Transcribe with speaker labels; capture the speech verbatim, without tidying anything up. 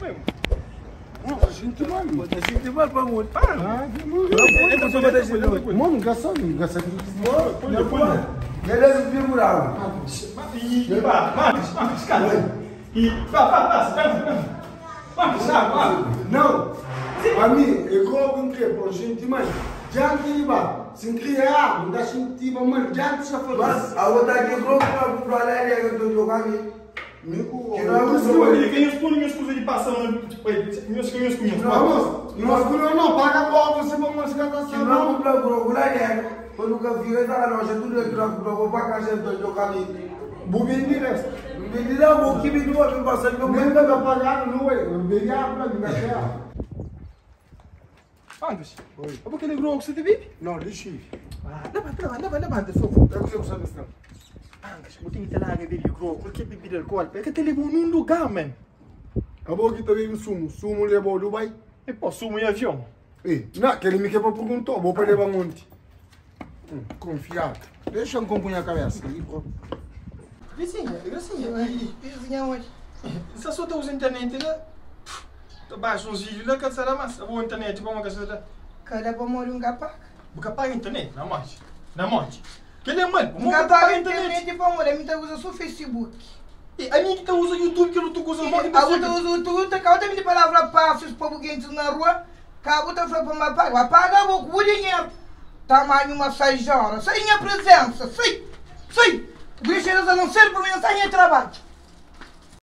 Speaker 1: Não, a gente mal. A gente mal para muito. Ah, mano, gasta, gasta. Depois, beleza, figurado.
Speaker 2: E pá, Marcos, Marcos, cara. E pá, pá, pá, Marcos, Marcos.
Speaker 1: Não, a mim, eu coloco que por gente mais. Já que ele vai, se criar, não dá sentido, mano, já que você falou. Mas a outra aqui, eu coloco para o Valéria, eu estou jogando. Mico,
Speaker 2: quem os pulos, minhas coisas de passando, tipo, meus caminhos com meus
Speaker 1: Não, não, não, paga logo, você vai mais gastar seu
Speaker 3: não. Não, comprar o Valéria, quando eu vi, eu estava na loja, tudo aquilo, eu vou para casa, eu estou jogando.
Speaker 1: Bubim direto.
Speaker 3: Me dá um pouquinho de novo, eu passei meu
Speaker 1: mãe. Não vai pagar, não é? Eu bebi água, me dá real.
Speaker 2: Angus, é porque ele grou que você teve?
Speaker 1: Não, deixa.
Speaker 2: Ah, leva, leva, leva, leva, leva, fogo.
Speaker 1: É o que você sabe, não.
Speaker 2: Angus, eu tenho que ter lá dele grou, porque bebida alcool, porque te levou num lugar, man.
Speaker 1: A boa que tá bebendo sumo, sumo levou do Dubai.
Speaker 2: E pô, sumo em avião.
Speaker 1: E, não, que ele me quer perguntar, vou para levar monte. Confiado. Deixa eu acompanhar a cabeça.
Speaker 2: Vizinha, vizinha, vizinha onde? Se a sua tá usando internet, né? Tu baixa uns vídeos lá, que será mais? A boa internet, como que você tá?
Speaker 4: Cada para morrer um gapac.
Speaker 2: O gapac é internet, na morte. Na morte. Que ele é mano?
Speaker 4: Um gapac é internet para morrer, a minha usa só Facebook.
Speaker 2: E a minha que tá usa YouTube, que eu não tô usando mais.
Speaker 4: A outra usa YouTube, que a outra me palavra passos para o gente na rua, que a outra foi para me apagar. Apaga o dinheiro. Tamanho massageira, sem a presença, sem, sem. Deixa eles a não ser para mim, não tem trabalho.